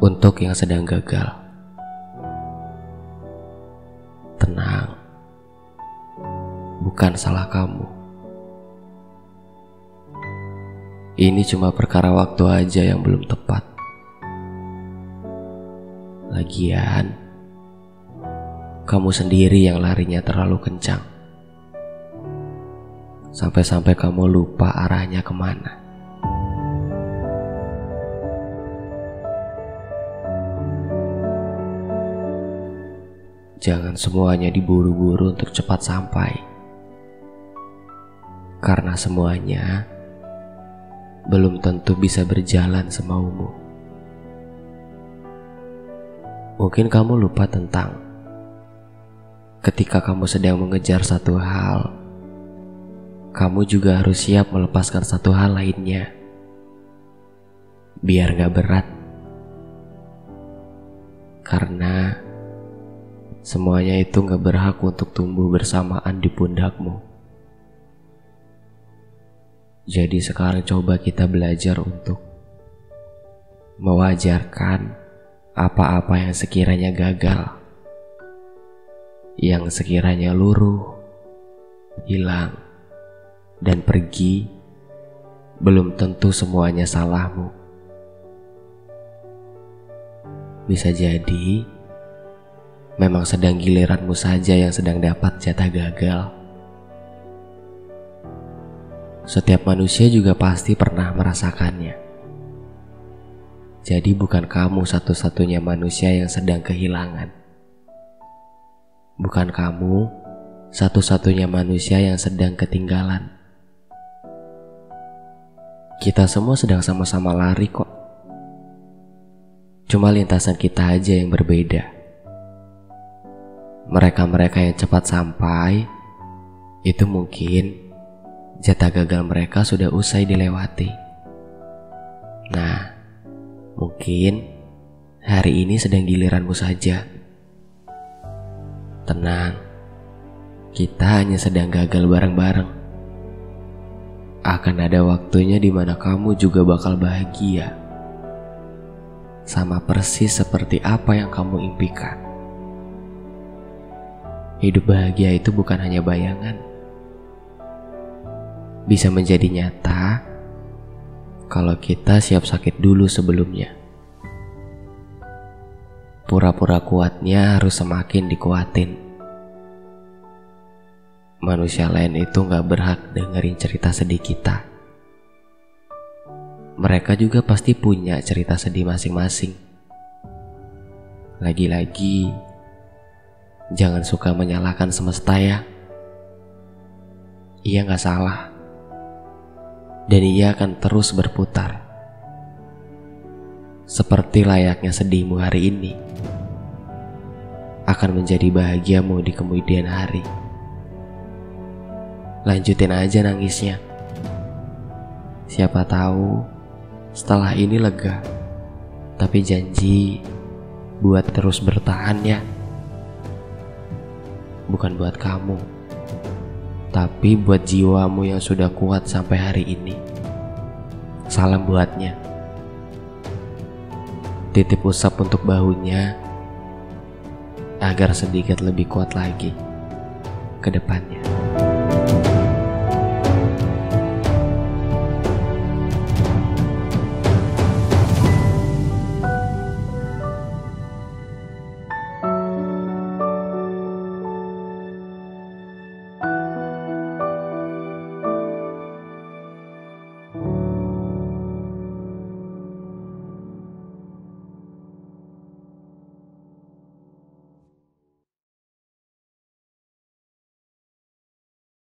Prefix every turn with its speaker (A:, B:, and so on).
A: Untuk yang sedang gagal, tenang, bukan salah kamu. Ini cuma perkara waktu aja yang belum tepat. Lagian, kamu sendiri yang larinya terlalu kencang, sampai-sampai kamu lupa arahnya kemana. Jangan semuanya diburu-buru untuk cepat sampai, karena semuanya belum tentu bisa berjalan semaumu. Mungkin kamu lupa tentang ketika kamu sedang mengejar satu hal, kamu juga harus siap melepaskan satu hal lainnya, biar gak berat. Karena semuanya itu gak berhak untuk tumbuh bersamaan di pundakmu. Jadi sekarang coba kita belajar untuk mewajarkan apa-apa yang sekiranya gagal, yang sekiranya luruh, hilang, dan pergi. Belum tentu semuanya salahmu. Bisa jadi memang sedang giliranmu saja yang sedang dapat jatah gagal. Setiap manusia juga pasti pernah merasakannya. Jadi bukan kamu satu-satunya manusia yang sedang kehilangan. Bukan kamu satu-satunya manusia yang sedang ketinggalan. Kita semua sedang sama-sama lari kok. Cuma lintasan kita aja yang berbeda. Mereka-mereka yang cepat sampai, itu mungkin jatah gagal mereka sudah usai dilewati. Nah, mungkin hari ini sedang giliranmu saja. Tenang, kita hanya sedang gagal bareng-bareng. Akan ada waktunya di mana kamu juga bakal bahagia, sama persis seperti apa yang kamu impikan. Hidup bahagia itu bukan hanya bayangan. Bisa menjadi nyata kalau kita siap sakit dulu sebelumnya. Pura-pura kuatnya harus semakin dikuatin. Manusia lain itu gak berhak dengerin cerita sedih kita. Mereka juga pasti punya cerita sedih masing-masing. Lagi-lagi, jangan suka menyalahkan semesta ya. Ia gak salah, dan ia akan terus berputar. Seperti layaknya sedihmu hari ini akan menjadi bahagiamu di kemudian hari. Lanjutin aja nangisnya. Siapa tahu setelah ini lega. Tapi janji buat terus bertahan ya. Bukan buat kamu, tapi buat jiwamu yang sudah kuat sampai hari ini. Salam buatnya. Titip usap untuk bahunya agar sedikit lebih kuat lagi ke depannya.